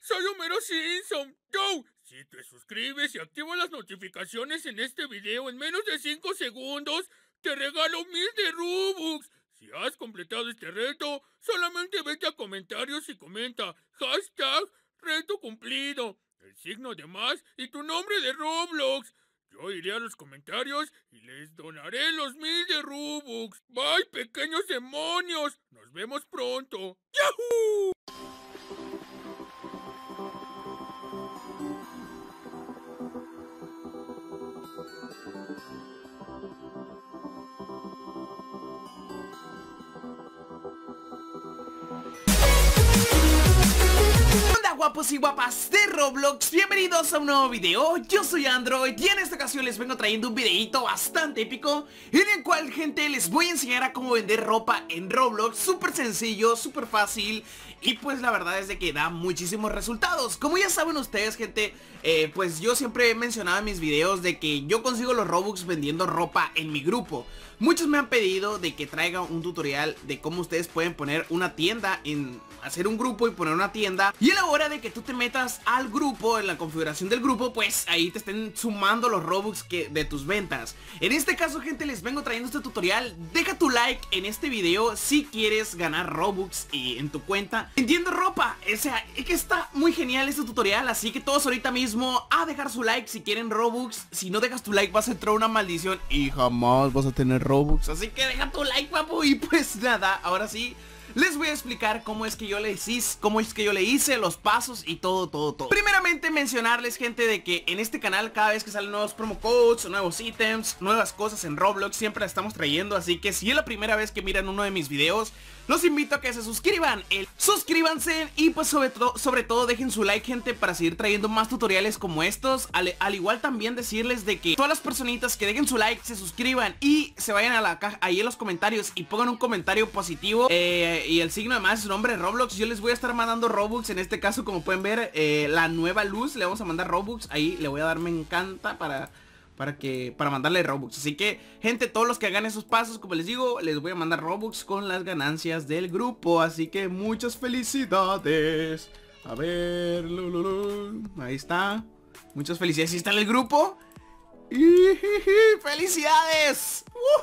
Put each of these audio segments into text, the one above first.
soy Homero Simpson. Yo, si te suscribes y activas las notificaciones en este video en menos de 5 segundos, te regalo 1000 de Robux. Si has completado este reto, solamente vete a comentarios y comenta #reto cumplido, el signo de más y tu nombre de Roblox. Yo iré a los comentarios y les donaré los 1000 de Robux. Bye, pequeños demonios. Nos vemos pronto. ¡Yahoo! Hola guapos y guapas de Roblox, bienvenidos a un nuevo video. Yo soy Android y en esta ocasión les vengo trayendo un videito bastante épico, en el cual, gente, les voy a enseñar a cómo vender ropa en Roblox. Súper sencillo, súper fácil, y pues la verdad es de que da muchísimos resultados. Como ya saben ustedes, gente, pues yo siempre he mencionado en mis videos de que yo consigo los Robux vendiendo ropa en mi grupo. Muchos me han pedido de que traiga un tutorial de cómo ustedes pueden poner una tienda, hacer un grupo y poner una tienda, y a la hora de que tú te metas al grupo, en la configuración del grupo, pues ahí te estén sumando los Robux de tus ventas. En este caso, gente, les vengo trayendo este tutorial. Deja tu like en este video si quieres ganar Robux en tu cuenta vendiendo ropa. O sea, es que está muy genial este tutorial, así que todos ahorita mismo a dejar su like si quieren Robux. Si no dejas tu like vas a entrar a una maldición y jamás vas a tener Robux, así que deja tu like, papu. Y pues nada, ahora sí les voy a explicar cómo es que yo le hice los pasos y todo. Primeramente mencionarles, gente, de que en este canal cada vez que salen nuevos promo codes, nuevos ítems, nuevas cosas en Roblox, siempre las estamos trayendo. Así que si es la primera vez que miran uno de mis videos, los invito a que se suscriban. Suscríbanse y pues sobre todo dejen su like, gente, para seguir trayendo más tutoriales como estos. Al igual también decirles de que todas las personitas que dejen su like, se suscriban y se vayan a la caja ahí en los comentarios y pongan un comentario positivo y el signo de más, su nombre Roblox. Yo les voy a estar mandando Robux. En este caso, como pueden ver, la nueva luz, le vamos a mandar Robux. Ahí le voy a dar me encanta para mandarle Robux. Así que, gente, todos los que hagan esos pasos, como les digo, les voy a mandar Robux con las ganancias del grupo. Así que muchas felicidades. A ver, ahí está. Muchas felicidades. ¿Sí está en el grupo? ¡Felicidades!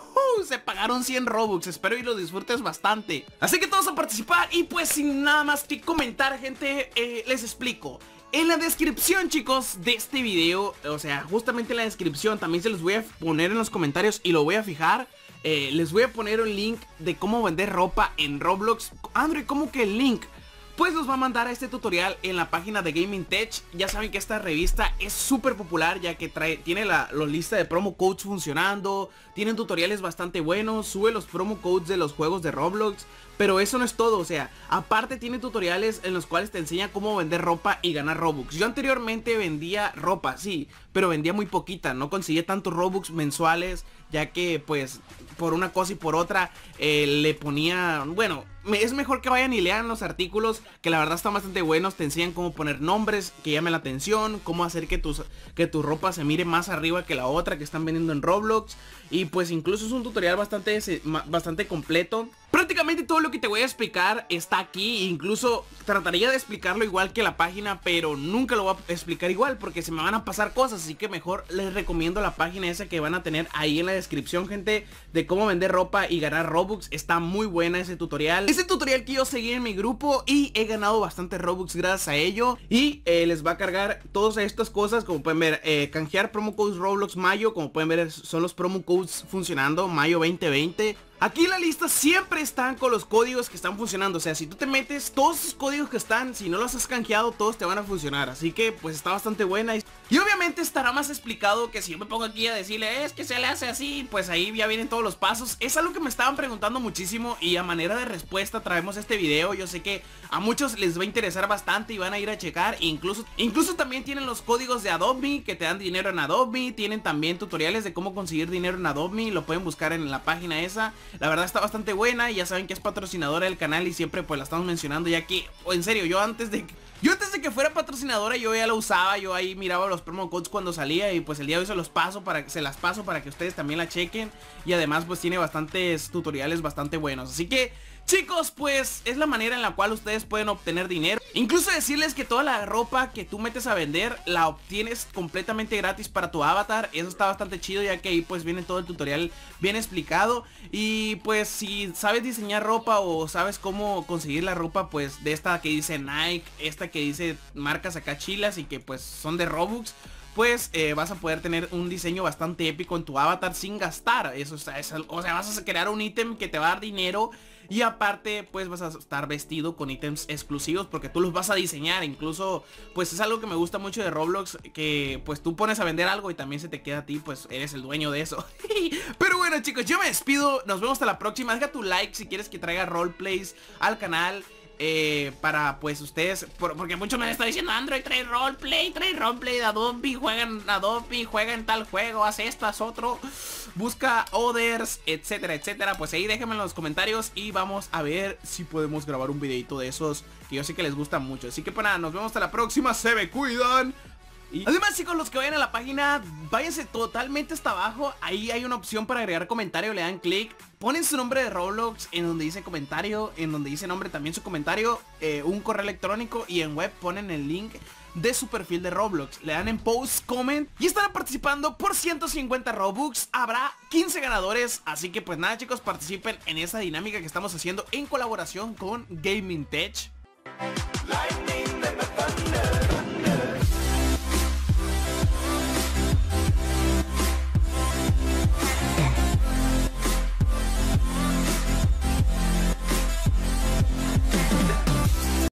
Se pagaron 100 Robux. Espero y lo disfrutes bastante. Así que todos a participar. Y pues sin nada más que comentar, gente, les explico. En la descripción, chicos, de este video, o sea, justamente en la descripción, también se los voy a poner en los comentarios y lo voy a fijar. Les voy a poner un link de cómo vender ropa en Roblox. Android, ¿cómo que el link? Pues los va a mandar a este tutorial en la página de Gaming Tech. Ya saben que esta revista es súper popular, ya que tiene la lista de promo codes funcionando. Tienen tutoriales bastante buenos, sube los promo codes de los juegos de Roblox. Pero eso no es todo, o sea, aparte tiene tutoriales en los cuales te enseña cómo vender ropa y ganar Robux. Yo anteriormente vendía ropa, sí, pero vendía muy poquita, no conseguía tantos Robux mensuales, ya que pues por una cosa y por otra le ponía, bueno, es mejor que vayan y lean los artículos, que la verdad están bastante buenos. Te enseñan cómo poner nombres que llamen la atención, cómo hacer que tu ropa se mire más arriba que la otra que están vendiendo en Roblox. Y pues incluso es un tutorial bastante completo. Prácticamente todo lo que te voy a explicar está aquí. Incluso trataría de explicarlo igual que la página, pero nunca lo voy a explicar igual porque se me van a pasar cosas. Así que mejor les recomiendo la página esa que van a tener ahí en la descripción, gente, de cómo vender ropa y ganar Robux. Está muy buena ese tutorial. Ese tutorial que yo seguí en mi grupo y he ganado bastante Robux gracias a ello. Y les va a cargar todas estas cosas, como pueden ver, canjear promo codes Roblox Mayo. Como pueden ver, son los promo codes funcionando, Mayo 2020. Aquí en la lista siempre están con los códigos que están funcionando. O sea, si tú te metes, todos esos códigos que están, si no los has canjeado, todos te van a funcionar. Así que pues está bastante buena. Y obviamente estará más explicado que si yo me pongo aquí a decirle, es que se le hace así, pues ahí ya vienen todos los pasos. Es algo que me estaban preguntando muchísimo y a manera de respuesta traemos este video. Yo sé que a muchos les va a interesar bastante y van a ir a checar. Incluso también tienen los códigos de Adobe que te dan dinero en Adobe. Tienen también tutoriales de cómo conseguir dinero en Adobe. Lo pueden buscar en la página esa. La verdad está bastante buena y ya saben que es patrocinadora del canal y siempre pues la estamos mencionando, ya que, en serio, yo antes de que fuera patrocinadora yo ya la usaba, yo ahí miraba los promo codes cuando salía y pues el día de hoy se las paso para que ustedes también la chequen y además pues tiene bastantes tutoriales bastante buenos. Así que Chicos, pues es la manera en la cual ustedes pueden obtener dinero. Incluso decirles que toda la ropa que tú metes a vender la obtienes completamente gratis para tu avatar. Eso está bastante chido, ya que ahí pues viene todo el tutorial bien explicado. Y pues si sabes diseñar ropa o sabes cómo conseguir la ropa, pues de esta que dice Nike, esta que dice marcas acá chilas y que pues son de Robux, pues vas a poder tener un diseño bastante épico en tu avatar sin gastar. Eso está, o sea, vas a crear un ítem que te va a dar dinero. Y aparte pues vas a estar vestido con ítems exclusivos porque tú los vas a diseñar. Incluso pues es algo que me gusta mucho de Roblox, que pues tú pones a vender algo y también se te queda a ti, pues eres el dueño de eso. Pero bueno chicos, yo me despido, nos vemos hasta la próxima. Deja tu like si quieres que traiga roleplays al canal. Para pues ustedes, porque muchos me han estado diciendo: Android, trae roleplay de Adobe, juega en tal juego, haz esto, haz otro, busca others, etcétera, etcétera. Pues ahí déjenme en los comentarios y vamos a ver si podemos grabar un videito de esos que yo sé que les gusta mucho. Así que pues nada, nos vemos hasta la próxima, se me cuidan. Y además chicos, los que vayan a la página, váyanse totalmente hasta abajo. Ahí hay una opción para agregar comentario, le dan clic, ponen su nombre de Roblox en donde dice comentario, en donde dice nombre también su comentario, un correo electrónico, y en web ponen el link de su perfil de Roblox. Le dan en post, comment y estarán participando por 150 Robux. Habrá 15 ganadores, así que pues nada chicos, participen en esa dinámica que estamos haciendo en colaboración con Gaming Tech.